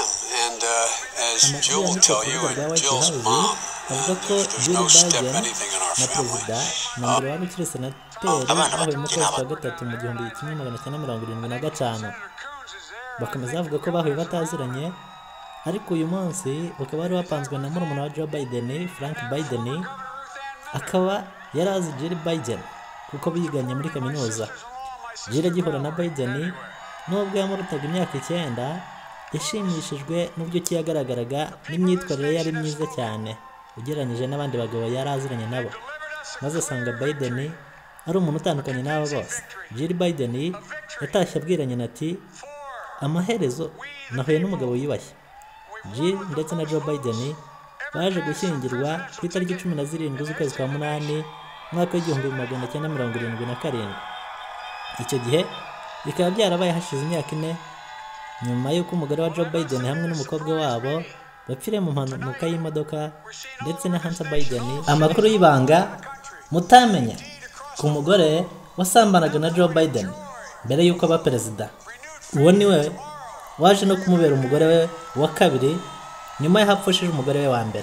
And as Jill will tell you, and Jill's mom, there's no step anything in our family. Bakomeza bavuga ko bahuye bataziranye, ariko uyu munsi ukaba wari wapanzwe na murumuna wa Joe Biden, Frank Biden, akaba yarazi Jill Biden kuko biganye muri kaminuza. Jill agihura na Biden nubwo yamurutaga imyaka 9, yashimishijwe n'ubyo kiyagaragaraga n'imyitwarire yari myiza cyane ugereranyije n'abandi bagabo yaraziranye nabo, maze asanga Biden ari umuntu utandukanye n'abo bose. Jill Biden yatashye abwiranye ati amaherezo nahuye n'umugabo wiyubashye. Jill ndetse na Joe Biden baje gushyingirwa ku itariki 17 z'ukwezi kwa 8 mwaka w'1977. Icyo gihe bikaba byarabaye hashize imyaka 4 nyuma y'uko umugore wa Joe Biden hamwe n'umukobwa wabo bapfiriye mu mpanuka y'imodoka ndetse na Hunter Biden. Amakuru y'ibanga mutamenya ku mugore wasambanaga na Joe Biden mbere y'uko aba perezida. Uwo niwe waje no kumubera umugore we wa kabiri nyuma y'ahapfushije umugore we wa mbere.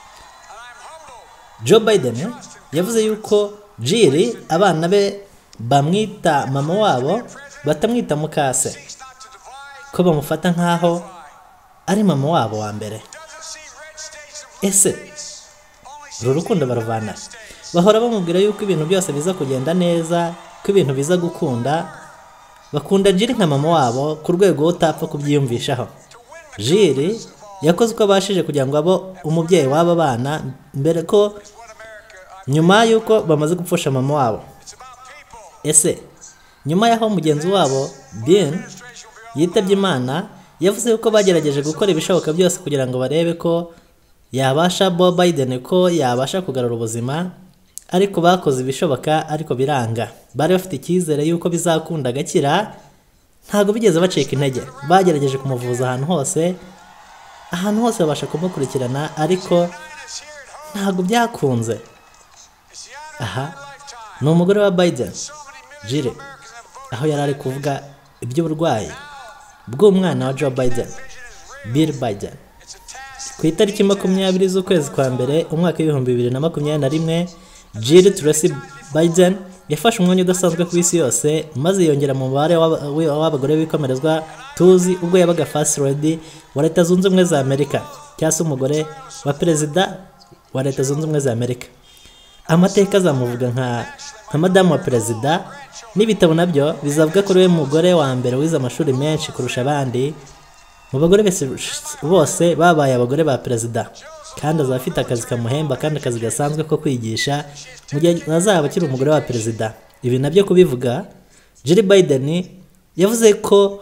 Joe Biden yavuze yuko Jill abana be bamwita mama wabo batamwita mukase, ko bamufata nkaho ari mama wabo wa mbere. Ese rurukundo baruvana, bahora bamubwira yuko ibintu byose biza kugenda neza, ko ibintu biza gukunda, bakunda Jill nka mama wabo ku rwego utapfa kubyiyumvishaho. Jill yakoze uko abashije kugira ngo abo umubyeyi w'aba bana mbere ko nyuma yuko bamaze gupfusha mama wabo. Ese nyuma yaho mugenzi wabo Ben yitabye Imana, yavuze yuko bagerageje gukora ibishoboka byose kugira ngo barebe ko yabasha Bob Biden ko yabasha kugarura ubuzima, ariko bakoze ibishoboka ariko biranga. Bari bafite icyizere yuko bizakunda gakira, ntago bigeze bacika intege. Bagerageje kumuvuza ahantu hose babasha kumukurikirana, ariko ntago byakunze. Aha ni umugore wa Biden, Jill, aho yari ari kuvuga iby'uburwayi bw'umwana wa Joe Biden, Bill Biden. Ku itariki 20 z'ukwezi kwa mbere umwaka w'2021, Jill Tracy Biden yafashe umwanya udasanzwe ku isi yose, maze yongera mu mubare w'abagore bikomerezwa tuzi ubwo yabaga First Lady wa Leta Zunze Ubumwe za Amerika, cyangwa se umugore wa perezida wa Leta Zunze Ubumwe za Amerika. Amateka azamuvuga nka madamu wa perezida, n'ibitabo nabyo bizavuga ko we mugore wa mbere wize amashuri menshi kurusha abandi mu bagore bose babaye abagore ba perezida, kandi azaba afite akazi kamuhemba kandi akazi gasanzwe ko kwigisha mu gihe azaba akiri umugore wa perezida. Ibi nabyo kubivuga, Jill Biden yavuze ko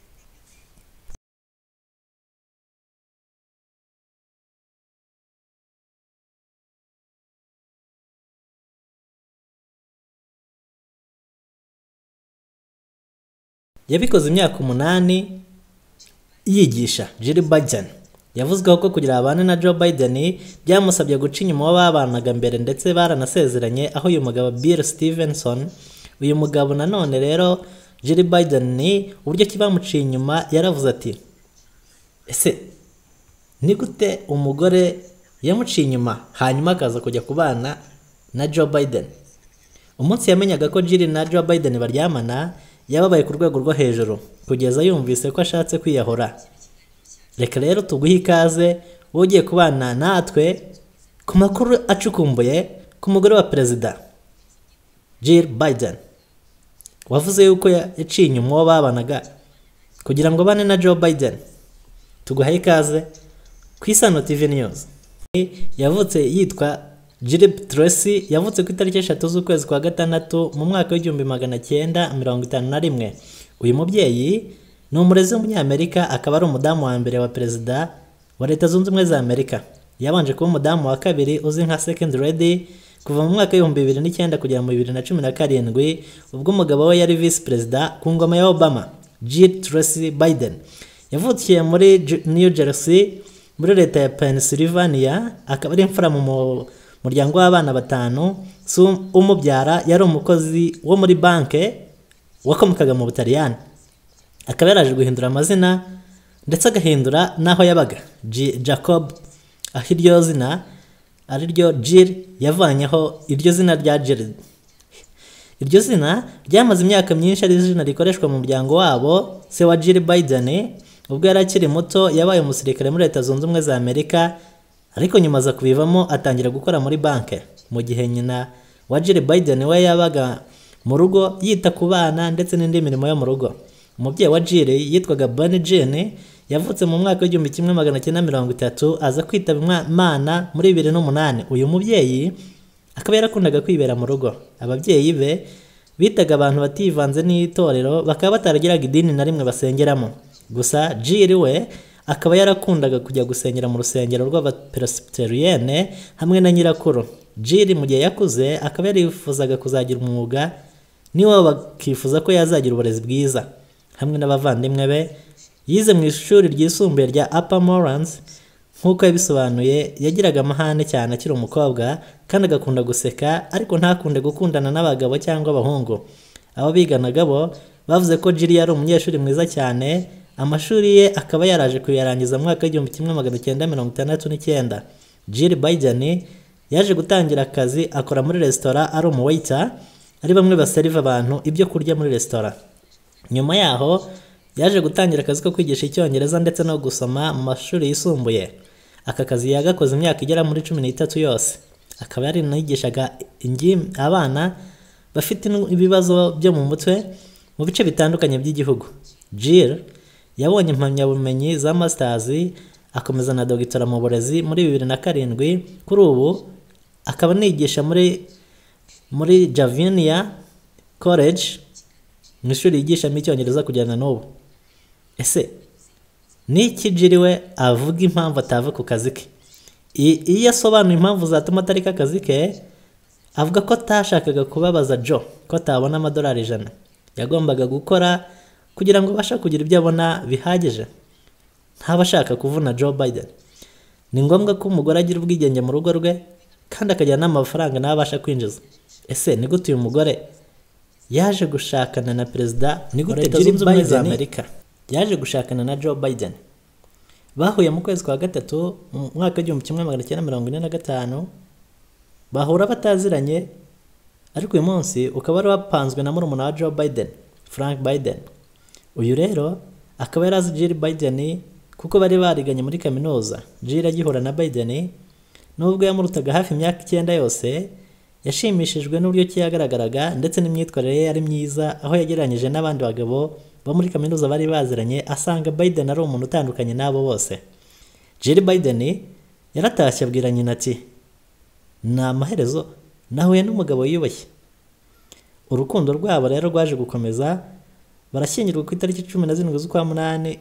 yabikoze imyaka 8 yigisha. Jill Biden yavuzweho ko kugira abana na Joe Biden byamusabye guca inyuma w'ababanaga mbere, ndetse baranasezeranye, aho uyu mugabo Bill Stevenson, uyu mugabo nanone rero Jill Biden ni uburyo kibamuciye inyuma, yaravuze ati ese ni gute umugore yamuciye inyuma hanyuma akaza kujya kubana na Joe Biden. Umunsi yamenyaga ko Jill na Joe Biden baryamana, yababaye ku rwego rwo hejuru kugeza yumvise ko ashatse kwiyahura. Reka rero tuguhe ikaze ugiye kubana natwe ku makuru acukumbuye ku mugore wa perezida Jill Biden, wavuze yuko yaciye inyuma babanaga kugira ngo bane na Joe Biden. Tuguhe ikaze ku Isano TV News. Yavutse yitwa Jill Tracy, yavutse ku itariki 3 z'ukwezi kwa 6 mu mwaka w'1951. Uyu mubyeyi ni umurezi w'umunyamerika, akaba ari umudamu wa mbere wa perezida wa Leta Zunze Ubumwe za Amerika. Yabanje kuba umudamu wa kabiri uzi nka second lady kuva mu mwaka w'2009 kugera mu 2017, ubwo umugabo we yari vice perezida ku ngoma ya Obama. Jill Tracy Biden yavukiye muri New Jersey muri leta ya Pennsylvania, akaba ari imfura mu muryango w'abana 5. Umubyara yari umukozi wo muri banke wakomokaga mu Butaliyani, akaba yaraje guhindura amazina ndetse agahindura n'aho yabaga. Jacob aho iryo zina ari ryo Jill yavanyeho iryo zina rya Jill. Iryo zina ryamaze imyaka myinshi ari izina rikoreshwa mu muryango wabo. Se wa Jill Biden ubwo yari akiri muto yabaye umusirikare muri Leta Zunze Ubumwe za Amerika, ariko nyuma aza kubivamo atangira gukora muri banki, mu gihe nyina wa Jill Biden we yabaga mu rugo yita ku bana ndetse n'indi mirimo yo mu rugo. Umubyeyi wa Jill yitwaga Bonnie Jane yavutse mu mwaka w'igihumbi kimwe magana cyenda mirongo itatu, aza kwitaba Imana muri 2008. Uyu mubyeyi akaba yarakundaga kwibera mu rugo. Ababyeyi be bitaga abantu bativanze n'itorero, bakaba bataragiraga idini na rimwe basengeramo. Gusa Jill we akaba yarakundaga kujya gusengera mu rusengero rw'abapresbyterienne hamwe na nyirakuru. Jill mu gihe yakuze akaba yarifuzaga kuzagira umwuga, niwe bakifuza ko yazagira uburezi bwiza. Hamwe n'abavandimwe be yize mu ishuri ryisumbuye rya Upper Morans. Nk'uko yabisobanuye, yagiraga amahane cyane akiri umukobwa kandi agakunda guseka, ariko ntakunde gukundana n'abagabo cyangwa abahungu. Abo biganaga bo bavuze ko Jill yari umunyeshuri mwiza cyane. Amashuri ye akaba yaraje kuyarangiza mu mwaka w'igihumbi kimwe magana cyenda mirongo itandatu n'icyenda. Jill Biden yaje gutangira akazi akora muri resitora ari umuwaiter, ari bamwe baseriva abantu ibyo kurya muri resitora. Nyuma yaho yaje gutangira akazi ko kwigisha icyongereza ndetse no gusoma mu mashuri yisumbuye. Aka kazi yagakoze imyaka igera muri 13 yose. Akaba yarinigishaga abana bafite ibibazo byo mu mutwe mu bice bitandukanye by'igihugu. Jill yabonye impamyabumenyi za masters, akomeza na doctora mu burezi muri 2007. Kuri ubu akaba nigisha muri Javinia College, mu ishuri yigishamo icyongereza kujyana n'ubu. Ese niki Jill we avuga impamvu atava ku kazi ke? Iyo asobanuye impamvu zatuma atarika akazi ke, avuga ko atashakaga kubabaza Joe ko atabona amadolari 100 yagombaga gukora kugira ngo abashe kugira ibyo abona bihagije. Ntabashaka kuvuna Joe Biden. Ni ngombwa ko umugore agira ubwigenge mu rugo rwe kandi akagira n'amafaranga n'abasha kwinjiza. Ese ni gute uyu mugore yaje gushakana na perezida wa Leta Zunze Ubumwe za Amerika? Yaje gushakana na Joe Biden. Bahuye mu kwezi kwa gatatu mu mwaka w'igihumbi kimwe magana cyenda mirongo ine na gatanu. Bahura bataziranye, ariko uyu munsi ukaba wari wapanzwe na murumuna wa Joe Biden, Frank Biden. Uyu rero akaba yarazi Jill Biden kuko bari bariganye muri kaminuza. Jill agihura na Biden nubwo yamurutaga hafi imyaka 9 yose, yashimishijwe n'uburyo ki yagaragaraga ndetse n'imyitwarire ye yari myiza, aho yagereranyije n'abandi bagabo bo muri kaminuza bari baziranye, asanga Biden ari umuntu utandukanye nabo bose. Jill Biden yaratashye abwira nyina ati, "Na amaherezo nahuye n'umugabo yiyubashye." Urukundo rwabo rero rwaje gukomeza, barashyingirwa ku itariki 17 z'ukwa munani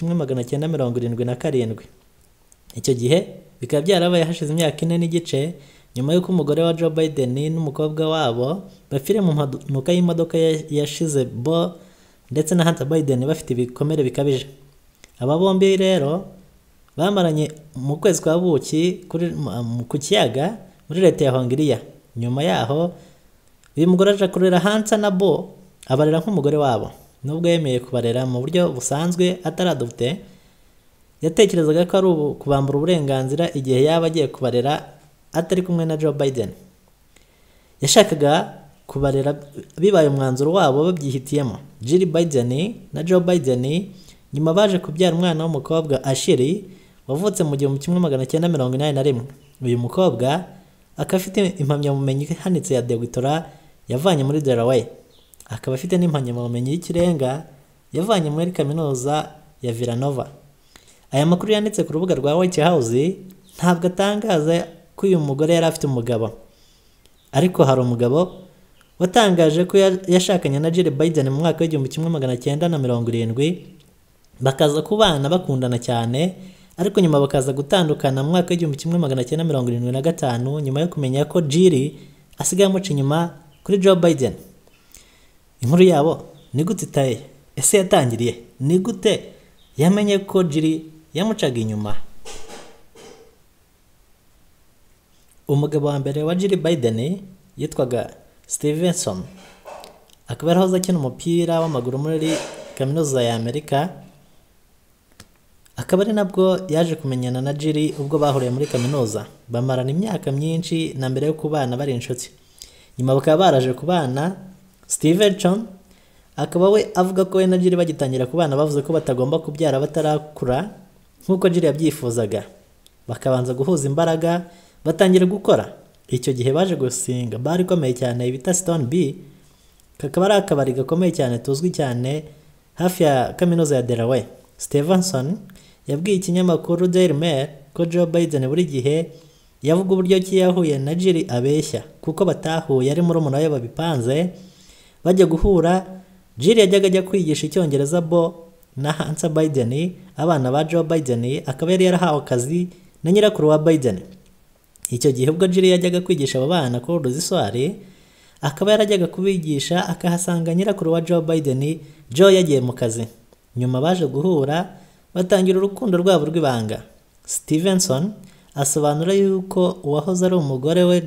1977. Icyo gihe bikaba byarabaye hashize imyaka 4 n'igice nyuma y'uko umugore wa Joe Biden n'umukobwa wabo bapfire mu mpanuka y'imodoka yashize Bo ndetse na Hunter Biden bafite ibikomere bikabije. Aba bombi rero bamaranye mu kwezi kwa buki ku kiyaga muri leta ya Hongiriya. Nyuma yaho uyu mugore aje kurera Hunter na Bo, abarera nk'umugore wabo. Nubwo yemeye kubarera mu buryo busanzwe ataradufite, yatekerezaga ko ari kubambura uburenganzira igihe yaba agiye kubarera atari kumwe na Joe Biden. Yashakaga kubarera bibaye umwanzuro wabo babyihitiyemo. Jill Biden na Joe Biden nyuma baje kubyara umwana w'umukobwa Ashley wavutse mu 1981. Uyu mukobwa akafite impamyabumenyi ihanitse ya doctora yavanye muri Delaware. Akaba afite n'impamyabumenyi y'ikirenga yavanye muri kaminuza ya Villanova. Aya makuru yanditse ku rubuga rwa White House ntabwo atangaza ko uyu mugore yari afite umugabo, ariko hari umugabo watangaje ko yashakanye na Jill Biden mu mwaka w'1970, bakaza kubana bakundana cyane, ariko nyuma bakaza gutandukana mu mwaka w'1975 nyuma yo kumenya ko Jill asigaye amuca inyuma kuri Joe Biden. Inkuru yabo ni gute itaye? Ese yatangiriye ni gute yamenye ko Jill yamucaga inyuma? Umugabo wa mbere wa Jill Biden yitwaga Stevenson, akaba yarahoze akina umupira w'amaguru muri kaminuza ya Amerika. akaba ari nabwo yaje kumenyana na Jiri ubwo bahuriye muri kaminuza, bamarana imyaka myinshi na mbere yo kubana bari inshuti. Nyuma bakaba baraje kubana. Stevenson akaba we avuga ko we na Jiri bagitangira kubana bavuze ko batagomba kubyara batarakura nk'uko Jiri yabyifuzaga, bakabanza guhuza imbaraga batangira gukora. Icyo gihe baje gusinga bari komeye cyane bita Stone B, kakaba ari akabari gakomeye cyane tuzwi cyane hafi ya kaminuza ya Delaware. Stevenson yabwiye ikinyamakuru Daily Mail ko Joe Biden buri gihe yavuga uburyo ki yahuye na Jiri abeshya kuko batahuye ari murumuna we babipanze bajya guhura. Jiri yajyaga ajya kwigisha icyongereza Bo na Hunter Biden, abana ba Joe Biden, akaba yari yarahawe akazi na nyirakuru wa Biden. Icyo gihe ubwo Jiri yajyaga kwigisha abo bana cours soir, akaba yarajyaga kubigisha akahasanga nyirakuru wa Joe Biden, Joe yagiye mu kazi. Nyuma baje guhura batangira urukundo rwabo rw'ibanga. Stevenson asobanura yuko uwahoze ari umugore we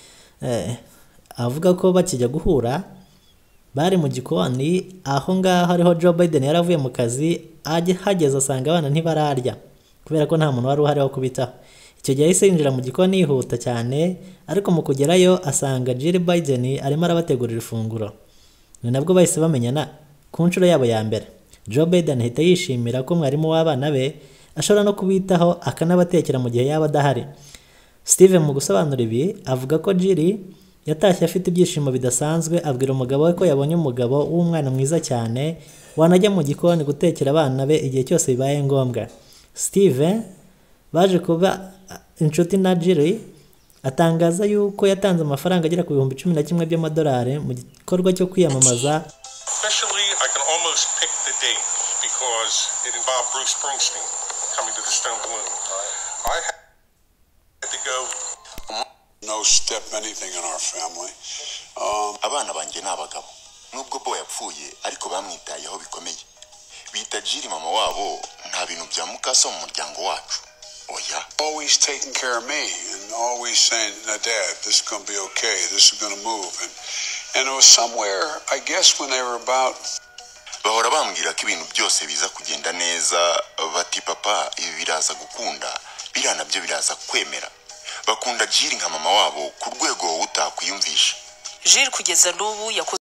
avuga ko bakijya guhura bari mu gikoni aho ngaho ariho Joe Biden yaravuye mu kazi, hageze asanga abana ntibararya kubera ko nta muntu wari uhari wo kubitaho. Icyo gihe yahise yinjira mu gikoni yihuta cyane, ariko mu kugerayo asanga Jill Biden arimo arabategurira ifunguro. Ni nabwo bahise bamenyana ku nshuro yabo ya mbere. Joe Biden ahita yishimira ko mwarimu w'abana be ashobora no kubitaho akanabatekera mu gihe yaba adahari. Steven mu gusobanura ibi avuga ko Jill yatashye afite ibyishimo bidasanzwe, abwira umugabo we ko yabonye umugabo w'umwana mwiza cyane wanajya mu gikoni gutekera abana be igihe cyose bibaye ngombwa. Steve baje kuba inshuti na Jill atangaza yuko yatanze amafaranga agera ku $11,000 by'amadolari mu gikorwa cyo kwiyamamaza. Especially, I can almost pick the date because it involved Bruce Springsteen coming to the Stone Balloon. I had to go. No step anything in our family. Abana banjye n'abagabo nubwo bo yapfuye ariko bamwitayeho bikomeye. Bita Jiri mama wabo, nta bintu bya mukasa mu muryango wacu. Oya. Always taking care of me and always saying, "Now, Dad, this is going to be okay. This is going to move." And it was somewhere, I guess, when they were about. Bahora bambwira ko ibintu byose biza kugenda neza, bati papa ibi biraza gukunda, biriya nabyo biraza kwemera. Bakunda Jiri nka mama wabo ku rwego utakwiyumvisha. Jiri kugeza n'ubu